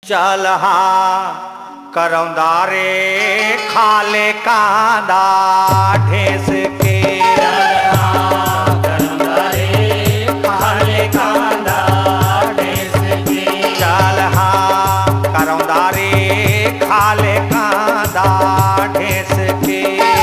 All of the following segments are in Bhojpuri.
चल हाँ करौंदा रे खाले कांदा ढेस के करौंदा रे खाले कांदा ढेस के चल हाँ करौंदा रे खाले कांदा ढेस के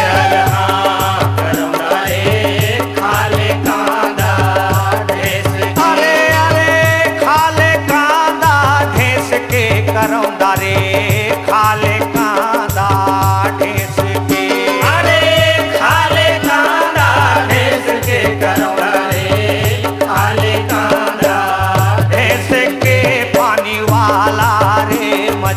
करौंदा रे खाले कांदा ढेस के अरे अरे खाले कांदा ढेस के करौंदा रे खाले कांदा ढेस के अरे खाले कांदा ढेस के करौंदा रे खाले कांदा ढेस के पानी वाला रे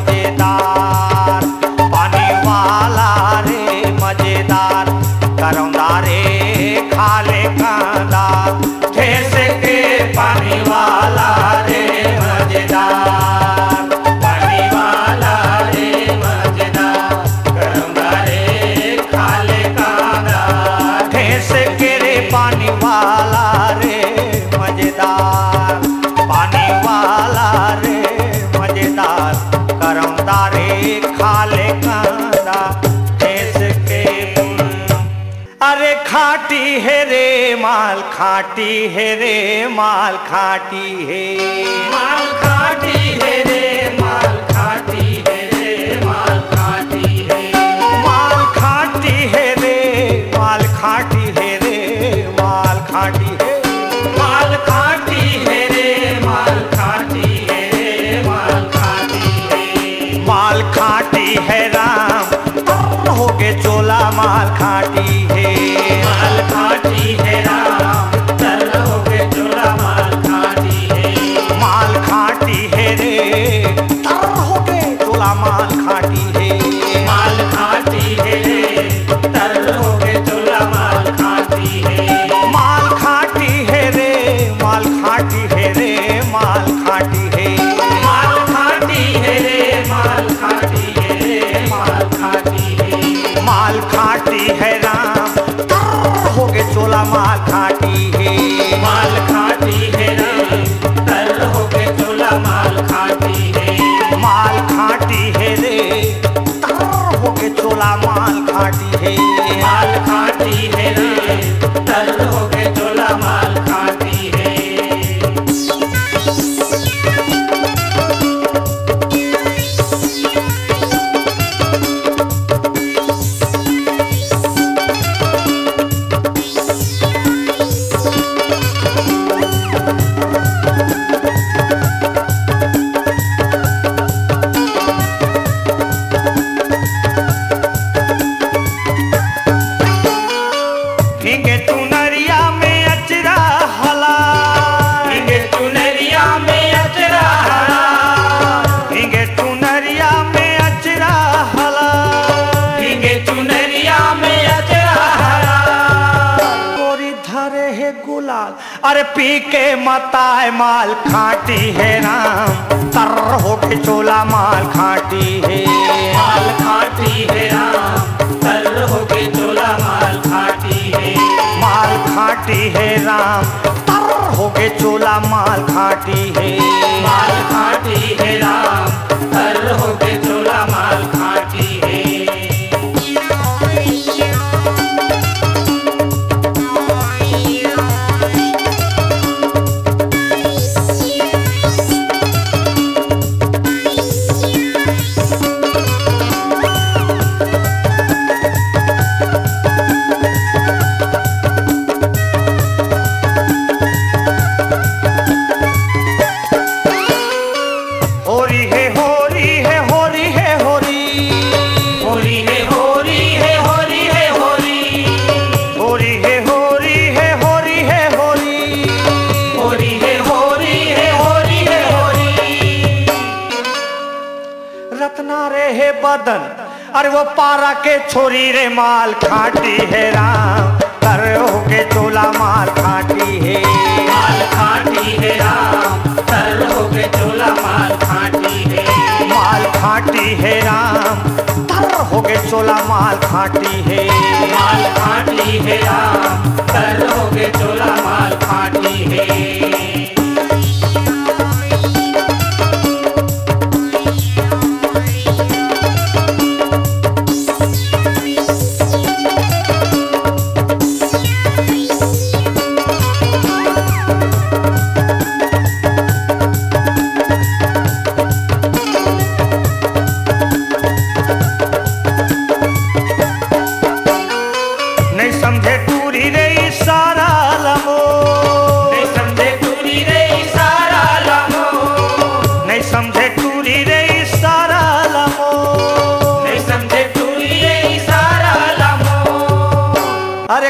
मजेदार पानी वाला रे मजेदार करौंदा रे खाले कांदा ढेस के पानी वाला रे मजेदार पानी वाला रे मजेदार करौंदा रे खाले कांदा ढेस के रे पानी वाला रे मजेदार पानी वाला रे मजेदार करौंदा रे खाले कांदा ढेस के अरे खाटी है रे माल खाटी है रे माल खाटी है माल खाटी है रे माल खाटी है रे माल खाटी है माल खाटी है रे माल खाटी है रे माल खाटी है माल खाटी है रे माल खाटी है रे माल खाटी है माल खाटी है राम हो गए चोला माल खाटी है माल खाटी है राम चल हो गए चोला माल खाटी है माल खाटी है रे हो गए चोला माल खाटी है माल खाटी है रे तर हो गए चोला माल खाटी है माल खाटी है रे माल खाटी है रे माल खाटी है माल खाटी है रे माल खाटी है रे माल खाटी है माल खाटी है राम हो गए चोला माल खाटी है माल खाटी है रे तर हो गए चोला माल खाटी है माल खाटी है रे हो गए चोला माल खाटी है माल खाटी है रे तर हो गए चोला माल खाटी है हिंगे चुनरिया में अचरा हला हिंगे चुनरिया में अचरा हरा हिंगे चुनरिया में अचरा हला हिंगे चुनरिया में अचरा हरा गोरी धरे है गुलाल अरे पी के मताए माल खाटी है राम तर हो के चोला माल खाटी है माल खाटी है राम तर हो गई चोला माल खाटी है माल खाटी है राम तर हो के चोला माल खाटी है माल खाटी है राम तर हो गई चोला माल खाटी है होरी है होरी है होरी है होरी होरी है होरी है होरी है होरी होरी है होरी है होरी है होरी होरी है होरी है होरी है होरी रत्ना रे है बदन अरे वो पारा के छोरी रे माल खाटी है राम कर हो के चोला माल खाटी है माल खाटी है राम तर हो गए चोला माल खाटी है माल खाटी है राम तर हो के चोला माल खाटी है माल खाटी है राम तर हो गए चोला माल खाटी है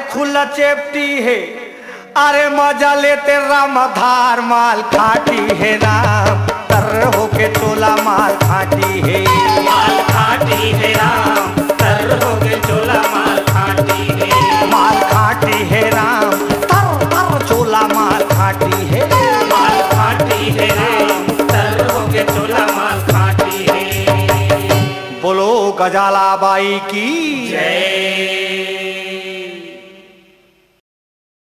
खुला चेपटी है, अरे मजा लेते रामधार माल खाटी है राम, तर होके चोला माल खाटी है, माल खाटी है राम, तर होके चोला माल खाटी है, माल खाटी है राम, तर तर चोला माल खाटी है, माल खाटी है राम, तर होके चोला माल खाटी है। बोलो गजाला बाई की जय।